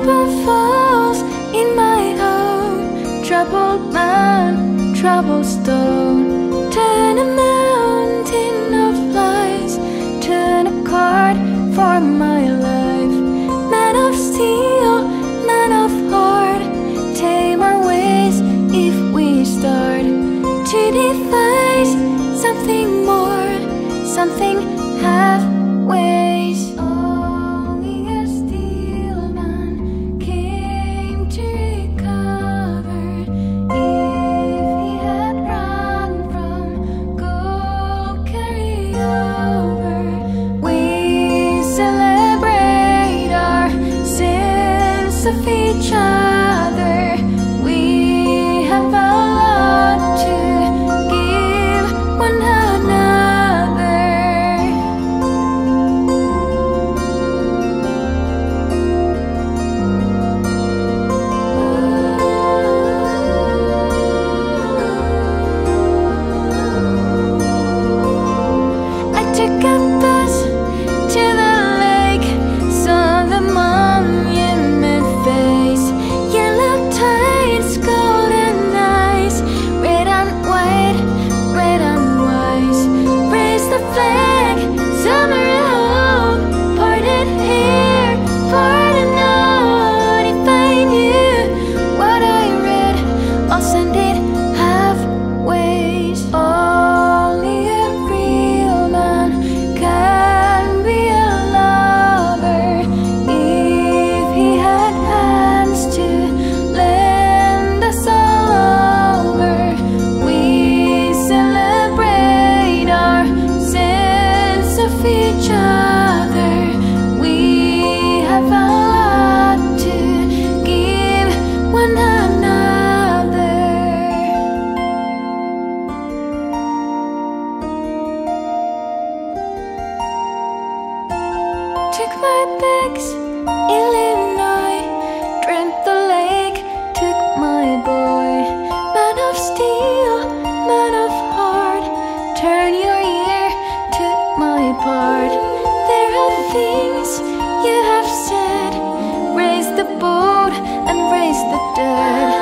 Trouble falls in my own. Troubled man, troubled stone. Turn a mountain of lies, turn a card for my life. Man of steel, man of heart, tame our ways if we start to devise something more, something halfways. Only a steel man came to recover. If he had run from gold carryover, we celebrate our sense of each other. We have a lot to give one another. I took a bus to the lake, saw the monument face. Yellow tides, golden eyes, red and white, red and wise. Raise the flag, summer home, parted here for the note. If I knew what I read, I'll send it halfways. Only a real man can be a lover. If he had hands to lend us all over, we celebrate our sense of each other. We have a lot to give one another. Took my bags, Illinois, drank the lake, took my boy. Man of steel, man of heart, turn your ear to my part. There are things you have said, raise the boat and raise the dead.